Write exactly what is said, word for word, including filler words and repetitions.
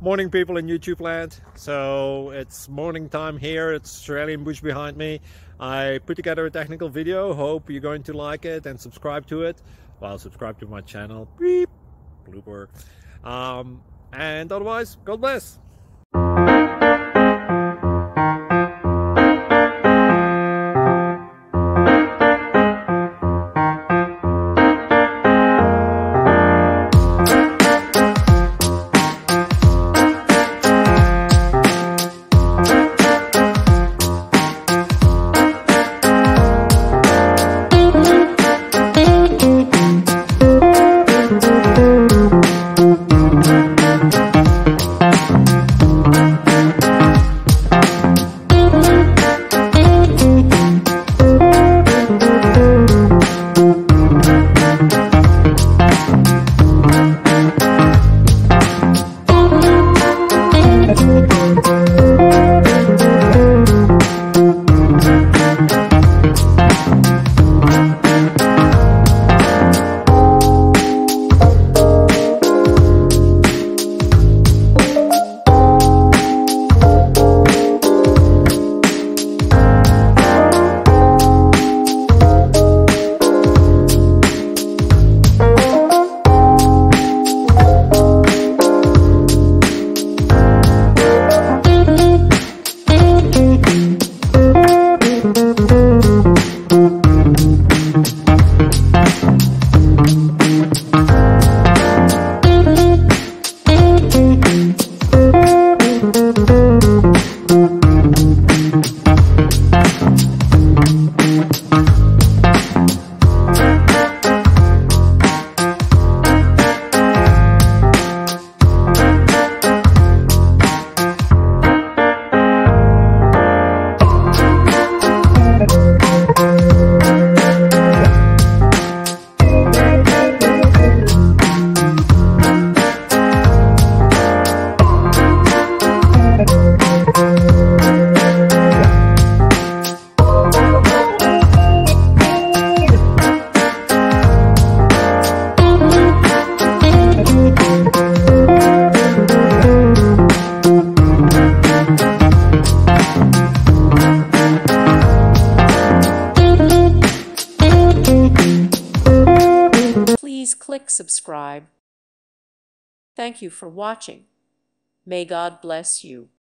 Morning, people in YouTube land. So it's morning time here. It's Australian bush behind me. I put together a technical video. Hope you're going to like it and subscribe to it. Well, subscribe to my channel. Beep. Blooper. Um, and otherwise, God bless. Please click subscribe. Thank you for watching. May God bless you.